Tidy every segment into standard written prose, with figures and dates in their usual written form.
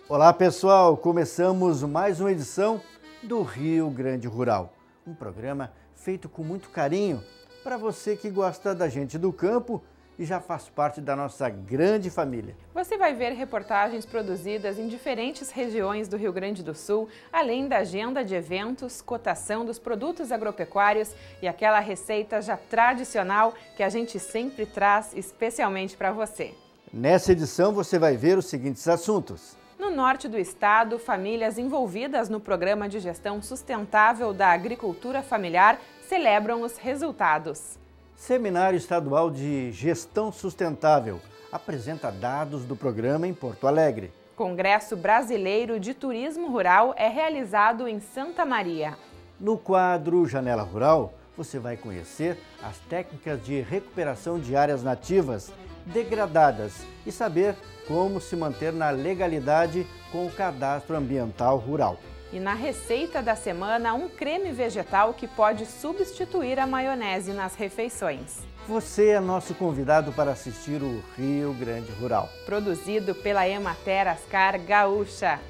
Olá pessoal, começamos mais uma edição do Rio Grande Rural, um programa feito com muito carinho para você que gosta da gente do campo e já faz parte da nossa grande família. Você vai ver reportagens produzidas em diferentes regiões do Rio Grande do Sul, além da agenda de eventos, cotação dos produtos agropecuários e aquela receita já tradicional que a gente sempre traz especialmente para você. Nessa edição você vai ver os seguintes assuntos. No norte do estado, famílias envolvidas no Programa de Gestão Sustentável da Agricultura Familiar celebram os resultados. Seminário Estadual de Gestão Sustentável apresenta dados do programa em Porto Alegre. Congresso Brasileiro de Turismo Rural é realizado em Santa Maria. No quadro Janela Rural, você vai conhecer as técnicas de recuperação de áreas nativas degradadas e saber como se manter na legalidade com o cadastro ambiental rural. E na receita da semana, um creme vegetal que pode substituir a maionese nas refeições. Você é nosso convidado para assistir o Rio Grande Rural. Produzido pela Emater Ascar Gaúcha.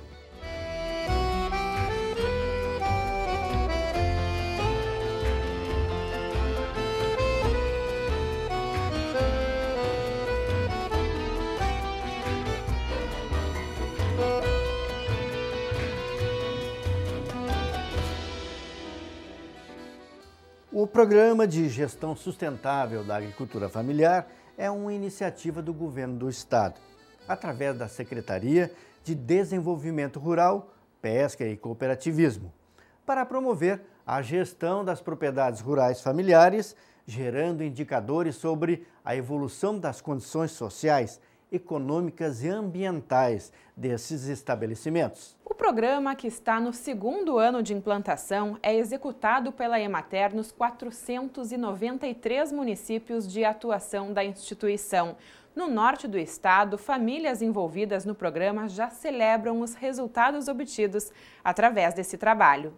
O Programa de Gestão Sustentável da Agricultura Familiar é uma iniciativa do Governo do Estado, através da Secretaria de Desenvolvimento Rural, Pesca e Cooperativismo, para promover a gestão das propriedades rurais familiares, gerando indicadores sobre a evolução das condições sociais, econômicas e ambientais desses estabelecimentos. O programa, que está no segundo ano de implantação, é executado pela Emater nos 493 municípios de atuação da instituição. No norte do estado, famílias envolvidas no programa já celebram os resultados obtidos através desse trabalho.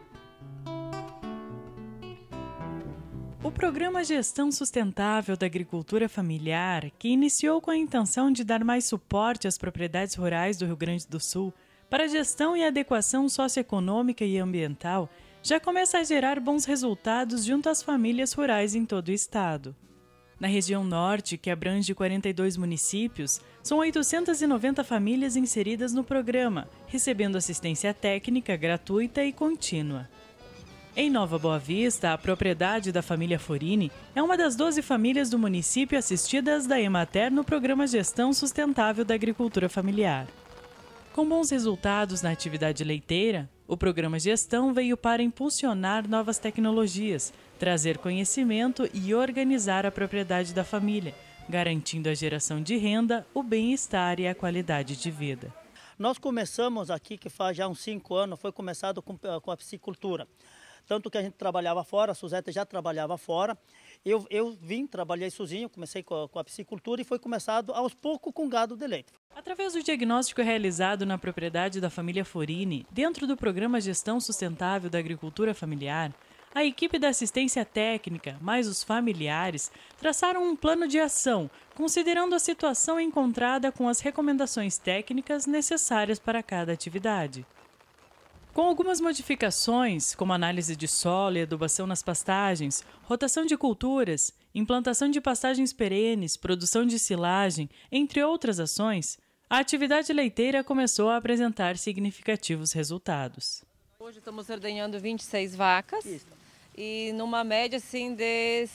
O Programa Gestão Sustentável da Agricultura Familiar, que iniciou com a intenção de dar mais suporte às propriedades rurais do Rio Grande do Sul para a gestão e adequação socioeconômica e ambiental, já começa a gerar bons resultados junto às famílias rurais em todo o estado. Na região norte, que abrange 42 municípios, são 890 famílias inseridas no programa, recebendo assistência técnica gratuita e contínua. Em Nova Boa Vista, a propriedade da família Forini é uma das 12 famílias do município assistidas da Emater no Programa Gestão Sustentável da Agricultura Familiar. Com bons resultados na atividade leiteira, o Programa Gestão veio para impulsionar novas tecnologias, trazer conhecimento e organizar a propriedade da família, garantindo a geração de renda, o bem-estar e a qualidade de vida. Nós começamos aqui, que faz já uns 5 anos, foi começado com a piscicultura. Tanto que a gente trabalhava fora, a Suzete já trabalhava fora. Eu trabalhei sozinho, comecei com a piscicultura e foi começado aos poucos com gado de leite. Através do diagnóstico realizado na propriedade da família Forini, dentro do Programa Gestão Sustentável da Agricultura Familiar, a equipe da assistência técnica, mais os familiares, traçaram um plano de ação, considerando a situação encontrada com as recomendações técnicas necessárias para cada atividade. Com algumas modificações, como análise de solo e adubação nas pastagens, rotação de culturas, implantação de pastagens perenes, produção de silagem, entre outras ações, a atividade leiteira começou a apresentar significativos resultados. Hoje estamos ordenhando 26 vacas e numa média assim, de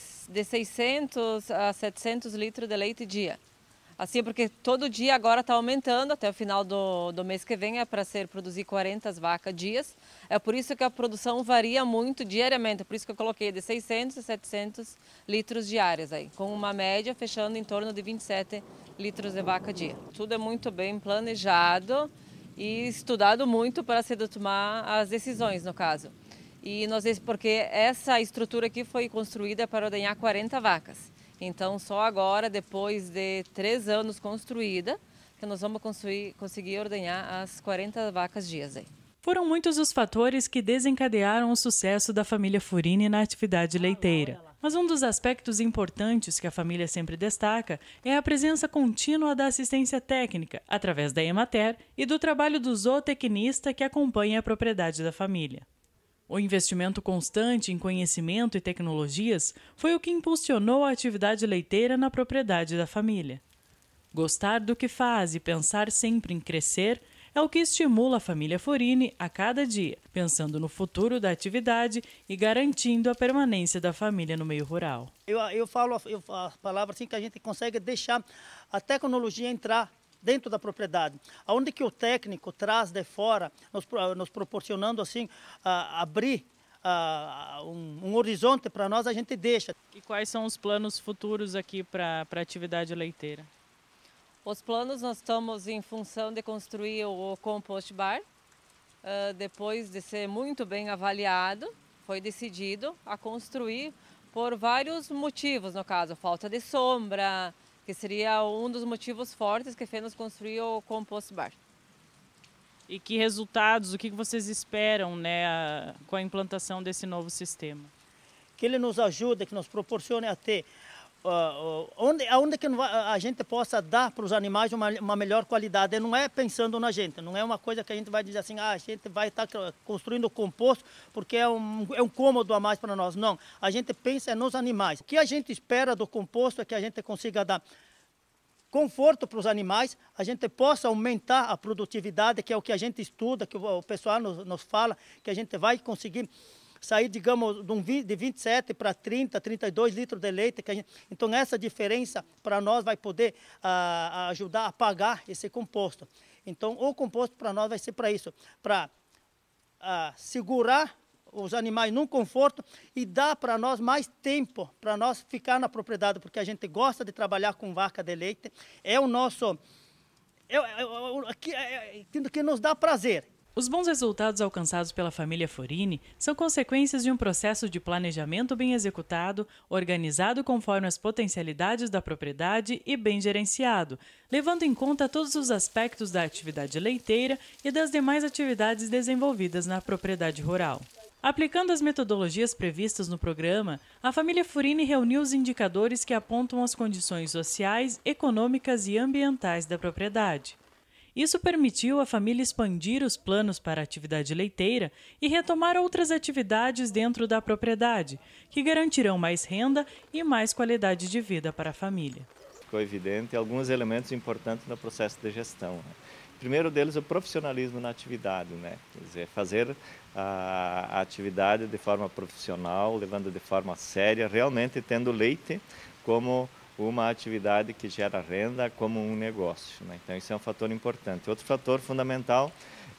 600 a 700 litros de leite dia. Assim, porque todo dia agora está aumentando, até o final do mês que vem é para produzir 40 vacas dias. É por isso que a produção varia muito diariamente, por isso que eu coloquei de 600 a 700 litros diários aí, com uma média fechando em torno de 27 litros de vaca dia. Tudo é muito bem planejado e estudado muito para se tomar as decisões, no caso. E nós, porque essa estrutura aqui foi construída para ordenhar 40 vacas. Então, só agora, depois de 3 anos construída, que nós vamos conseguir ordenhar as 40 vacas dias aí. Foram muitos os fatores que desencadearam o sucesso da família Forini na atividade leiteira. Mas um dos aspectos importantes que a família sempre destaca é a presença contínua da assistência técnica, através da Emater e do trabalho do zootecnista que acompanha a propriedade da família. O investimento constante em conhecimento e tecnologias foi o que impulsionou a atividade leiteira na propriedade da família. Gostar do que faz e pensar sempre em crescer é o que estimula a família Forini a cada dia, pensando no futuro da atividade e garantindo a permanência da família no meio rural. Eu falo a palavra assim que a gente consegue deixar a tecnologia entrar dentro da propriedade, aonde que o técnico traz de fora, nos proporcionando assim abrir um horizonte para nós, a gente deixa. E quais são os planos futuros aqui para a atividade leiteira? Os planos, nós estamos em função de construir o compost bar. Depois de ser muito bem avaliado, foi decidido a construir por vários motivos, no caso, falta de sombra, que seria um dos motivos fortes que fez nos construir o compost bar. E que resultados, o que vocês esperam, né, com a implantação desse novo sistema? Que ele nos ajude, que nos proporcione a ter onde que a gente possa dar para os animais uma melhor qualidade. Não é pensando na gente, não é uma coisa que a gente vai dizer assim, a gente vai estar construindo composto porque é um cômodo a mais para nós. Não, a gente pensa nos animais. O que a gente espera do composto é que a gente consiga dar conforto para os animais, a gente possa aumentar a produtividade, que é o que a gente estuda, que o pessoal nos fala, que a gente vai conseguir sair, digamos, de 27 para 30, 32 litros de leite. Então, essa diferença para nós vai poder ajudar a pagar esse composto. Então, o composto para nós vai ser para isso, para segurar os animais num conforto e dar para nós mais tempo para nós ficar na propriedade, porque a gente gosta de trabalhar com vaca de leite. É o nosso... que nos dá prazer. Os bons resultados alcançados pela família Forini são consequências de um processo de planejamento bem executado, organizado conforme as potencialidades da propriedade e bem gerenciado, levando em conta todos os aspectos da atividade leiteira e das demais atividades desenvolvidas na propriedade rural. Aplicando as metodologias previstas no programa, a família Forini reuniu os indicadores que apontam as condições sociais, econômicas e ambientais da propriedade. Isso permitiu à família expandir os planos para a atividade leiteira e retomar outras atividades dentro da propriedade, que garantirão mais renda e mais qualidade de vida para a família. Ficou evidente alguns elementos importantes no processo de gestão. O primeiro deles é o profissionalismo na atividade, né? Quer dizer, fazer a atividade de forma profissional, levando de forma séria, realmente tendo leite como uma atividade que gera renda, como um negócio, né? Então isso é um fator importante. Outro fator fundamental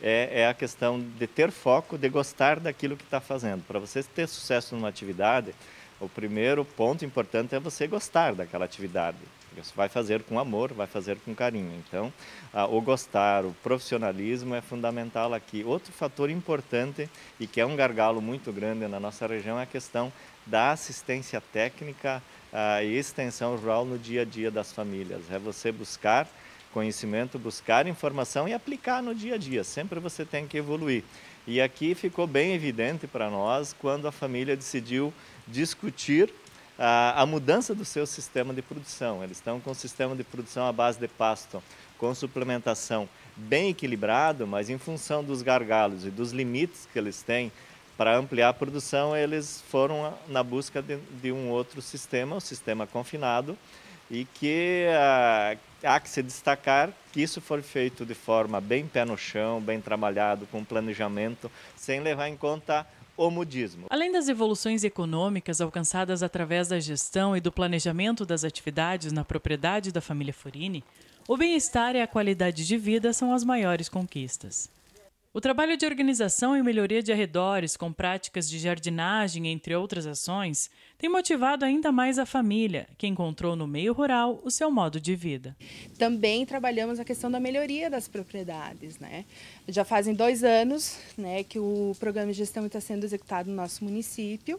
é a questão de ter foco, de gostar daquilo que está fazendo. Para você ter sucesso numa atividade, o primeiro ponto importante é você gostar daquela atividade. Você vai fazer com amor, vai fazer com carinho. Então, o gostar, o profissionalismo é fundamental aqui. Outro fator importante e que é um gargalo muito grande na nossa região é a questão da assistência técnica e extensão rural no dia a dia das famílias. É você buscar conhecimento, buscar informação e aplicar no dia a dia. Sempre você tem que evoluir. E aqui ficou bem evidente para nós quando a família decidiu discutir a mudança do seu sistema de produção. Eles estão com um sistema de produção à base de pasto, com suplementação bem equilibrado, mas em função dos gargalos e dos limites que eles têm para ampliar a produção, eles foram na busca de um outro sistema, o sistema confinado, e que há que se destacar que isso foi feito de forma bem pé no chão, bem trabalhado, com planejamento, sem levar em conta o modismo. Além das evoluções econômicas alcançadas através da gestão e do planejamento das atividades na propriedade da família Forini, o bem-estar e a qualidade de vida são as maiores conquistas. O trabalho de organização e melhoria de arredores, com práticas de jardinagem, entre outras ações, tem motivado ainda mais a família, que encontrou no meio rural o seu modo de vida. Também trabalhamos a questão da melhoria das propriedades, né? Já fazem 2 anos, né, que o programa de gestão está sendo executado no nosso município,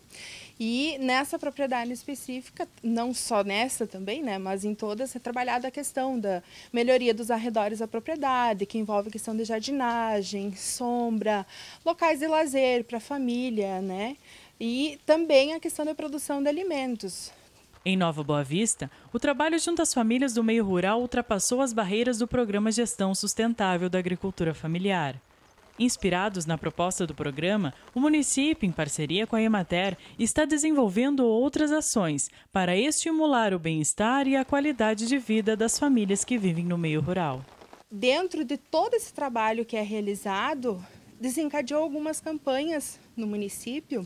e nessa propriedade específica, não só nessa também, né, mas em todas, é trabalhada a questão da melhoria dos arredores da propriedade, que envolve a questão de jardinagem, sombra, locais de lazer para a família, né? e também a questão da produção de alimentos. Em Nova Boa Vista, o trabalho junto às famílias do meio rural ultrapassou as barreiras do Programa Gestão Sustentável da Agricultura Familiar. Inspirados na proposta do programa, o município, em parceria com a Emater, está desenvolvendo outras ações para estimular o bem-estar e a qualidade de vida das famílias que vivem no meio rural. Dentro de todo esse trabalho que é realizado, desencadeou algumas campanhas no município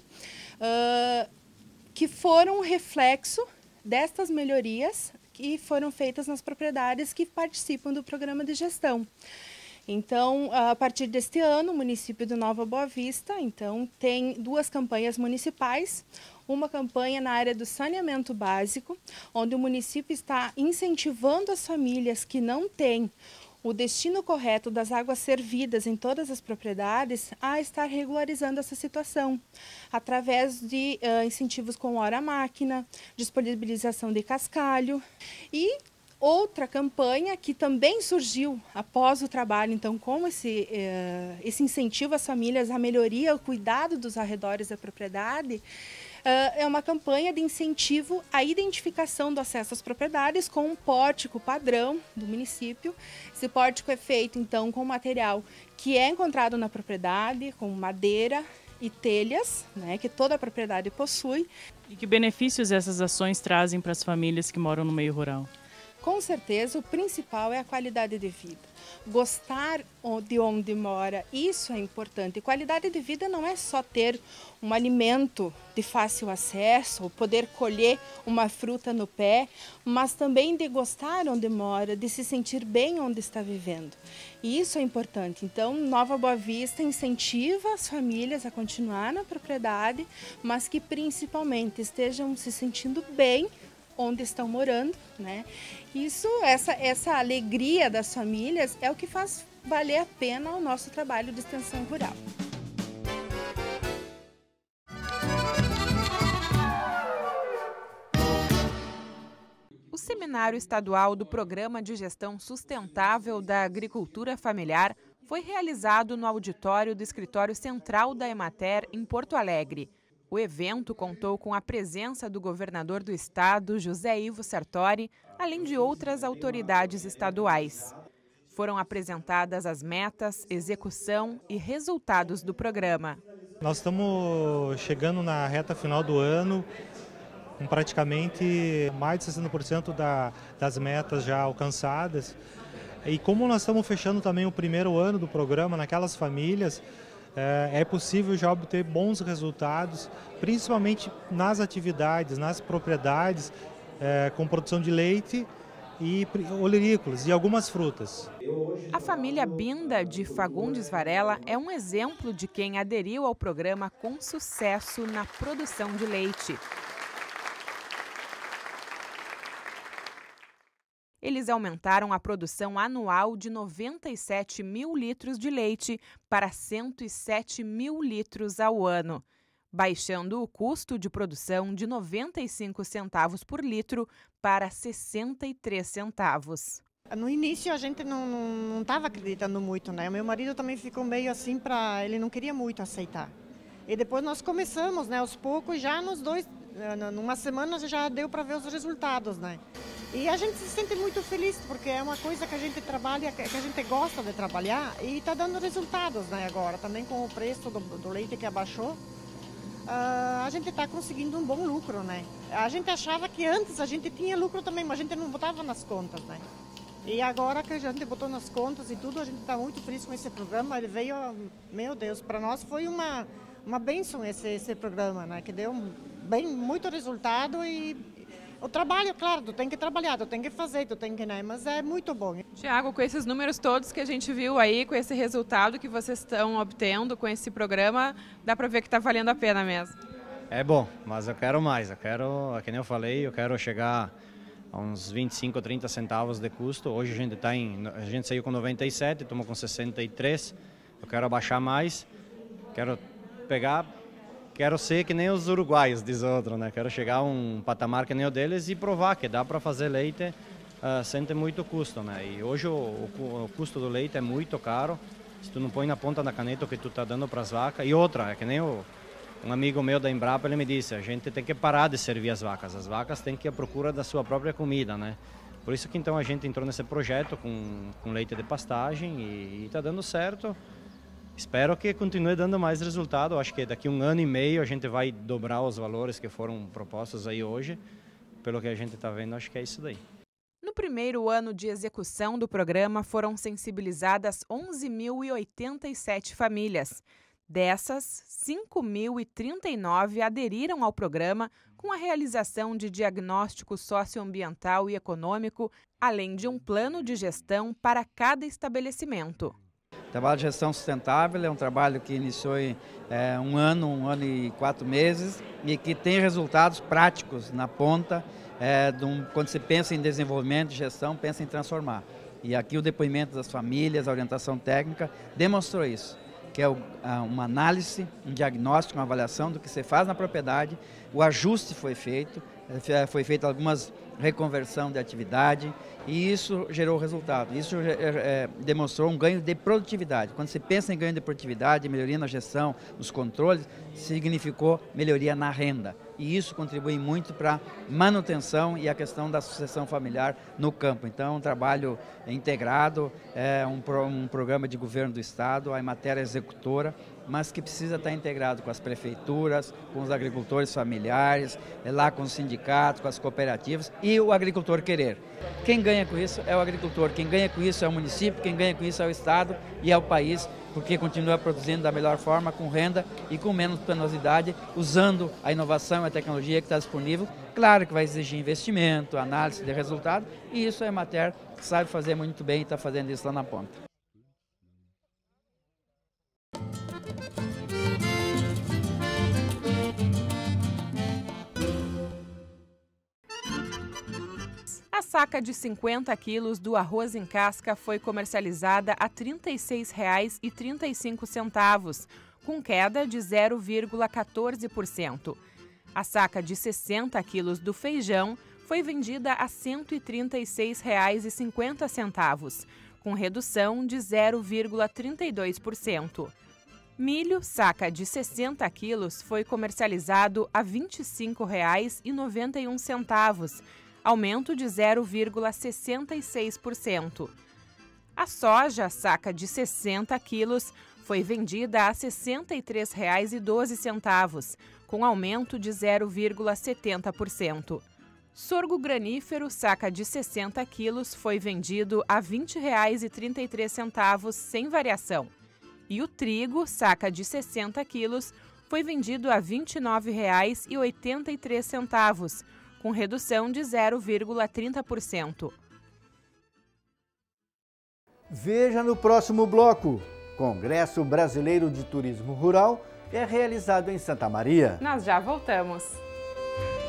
que foram reflexo destas melhorias que foram feitas nas propriedades que participam do programa de gestão. Então, a partir deste ano, o município de Nova Boa Vista tem 2 campanhas municipais. Uma campanha na área do saneamento básico, onde o município está incentivando as famílias que não têm o destino correto das águas servidas em todas as propriedades a estar regularizando essa situação, através de incentivos com hora-máquina, disponibilização de cascalho e outra campanha que também surgiu após o trabalho, então, com esse incentivo às famílias, a melhoria, o cuidado dos arredores da propriedade, é uma campanha de incentivo à identificação do acesso às propriedades com um pórtico padrão do município. Esse pórtico é feito, então, com material que é encontrado na propriedade, com madeira e telhas, né, que toda a propriedade possui. E que benefícios essas ações trazem para as famílias que moram no meio rural? Com certeza, o principal é a qualidade de vida. Gostar de onde mora, isso é importante. E qualidade de vida não é só ter um alimento de fácil acesso, ou poder colher uma fruta no pé, mas também de gostar onde mora, de se sentir bem onde está vivendo. E isso é importante. Então, Nova Boa Vista incentiva as famílias a continuar na propriedade, mas que principalmente estejam se sentindo bem onde estão morando, né? Isso, essa alegria das famílias é o que faz valer a pena o nosso trabalho de extensão rural. O Seminário Estadual do Programa de Gestão Sustentável da Agricultura Familiar foi realizado no auditório do Escritório Central da Emater, em Porto Alegre. O evento contou com a presença do governador do estado, José Ivo Sartori, além de outras autoridades estaduais. Foram apresentadas as metas, execução e resultados do programa. Nós estamos chegando na reta final do ano, com praticamente mais de 60% das metas já alcançadas. E como nós estamos fechando também o primeiro ano do programa, naquelas famílias, é possível já obter bons resultados, principalmente nas atividades, nas propriedades, com produção de leite e olerícolas e algumas frutas. A família Binda de Fagundes Varela é um exemplo de quem aderiu ao programa com sucesso na produção de leite. Eles aumentaram a produção anual de 97 mil litros de leite para 107 mil litros ao ano, baixando o custo de produção de 95 centavos por litro para 63 centavos. No início a gente não estava acreditando muito, né? O meu marido também ficou meio assim, ele não queria muito aceitar. E depois nós começamos, né? Aos poucos, já nos dois, numa semana já deu para ver os resultados, né? E a gente se sente muito feliz, porque é uma coisa que a gente trabalha, que a gente gosta de trabalhar e está dando resultados, né, agora. Também com o preço do leite que abaixou, a gente está conseguindo um bom lucro, né? A gente achava que antes a gente tinha lucro também, mas a gente não botava nas contas, né? E agora que a gente botou nas contas e tudo, a gente está muito feliz com esse programa. Ele veio, meu Deus, para nós foi uma bênção esse programa, né? Que deu muito resultado e... O trabalho, claro, tu tem que trabalhar, tu tem que fazer, tu tem que, né? Mas é muito bom. Tiago, com esses números todos que a gente viu aí, com esse resultado que vocês estão obtendo com esse programa, dá para ver que está valendo a pena mesmo. É bom, mas eu quero mais. Que nem eu falei, eu quero chegar a uns 25, 30 centavos de custo. Hoje a gente saiu com 97, estamos com 63. Eu quero abaixar mais, quero ser que nem os uruguaios, diz outro, né? Quero chegar a um patamar que nem o deles e provar que dá para fazer leite sem ter muito custo, né? E hoje o custo do leite é muito caro. Se tu não põe na ponta da caneta o que tu tá dando para as vacas. E outra, é que nem Um amigo meu da Embrapa, ele me disse, a gente tem que parar de servir as vacas têm que ir à procura da sua própria comida, né? Por isso que então a gente entrou nesse projeto com leite de pastagem e está dando certo. Espero que continue dando mais resultado. Acho que daqui a 1 ano e meio a gente vai dobrar os valores que foram propostos aí hoje. Pelo que a gente está vendo, acho que é isso daí. No primeiro ano de execução do programa, foram sensibilizadas 11.087 famílias. Dessas, 5.039 aderiram ao programa com a realização de diagnóstico socioambiental e econômico, além de um plano de gestão para cada estabelecimento. O trabalho de gestão sustentável é um trabalho que iniciou em 1 ano e 4 meses e que tem resultados práticos na ponta. Quando se pensa em desenvolvimento de gestão, pensa em transformar. E aqui o depoimento das famílias, a orientação técnica, demonstrou isso, que é uma análise, um diagnóstico, uma avaliação do que se faz na propriedade, o ajuste foi feito algumas reconversão de atividade e isso gerou resultado. Isso demonstrou um ganho de produtividade. Quando se pensa em ganho de produtividade, melhoria na gestão, nos controles, significou melhoria na renda. E isso contribui muito para a manutenção e a questão da sucessão familiar no campo. Então, um trabalho integrado, um programa de governo do Estado, a Emater executora, mas que precisa estar integrado com as prefeituras, com os agricultores familiares, lá com os sindicatos, com as cooperativas e o agricultor querer. Quem ganha com isso é o agricultor, quem ganha com isso é o município, quem ganha com isso é o Estado e é o país, porque continua produzindo da melhor forma, com renda e com menos penosidade, usando a inovação e a tecnologia que está disponível. Claro que vai exigir investimento, análise de resultado, e isso a Emater sabe fazer muito bem e está fazendo isso lá na ponta. A saca de 50 quilos do arroz em casca foi comercializada a R$ 36,35, com queda de 0,14%. A saca de 60 quilos do feijão foi vendida a R$ 136,50, com redução de 0,32%. Milho, saca de 60 quilos, foi comercializado a R$ 25,91, aumento de 0,66%. A soja, saca de 60 quilos, foi vendida a R$ 63,12, com aumento de 0,70%. Sorgo granífero, saca de 60 quilos, foi vendido a R$ 20,33, sem variação. E o trigo, saca de 60 quilos, foi vendido a R$ 29,83, com redução de 0,30%. Veja no próximo bloco. Congresso Brasileiro de Turismo Rural é realizado em Santa Maria. Nós já voltamos.